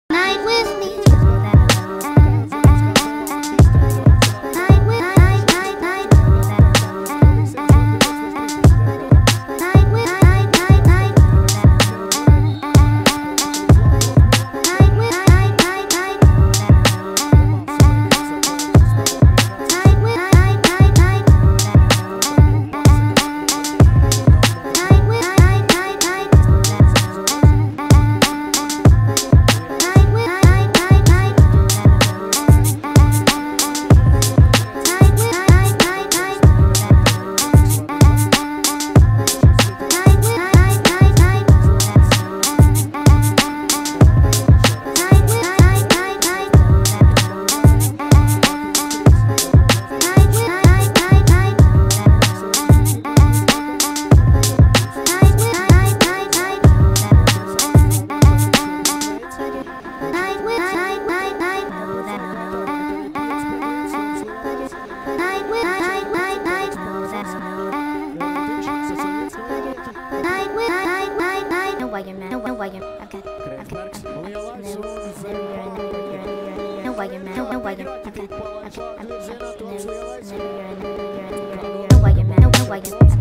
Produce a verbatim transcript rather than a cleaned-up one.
Night with me. No way, you're mad. Okay, okay, okay. No way, you're mad. No way, you're mad. Okay, okay, okay. No way, you're mad. No way, you're mad.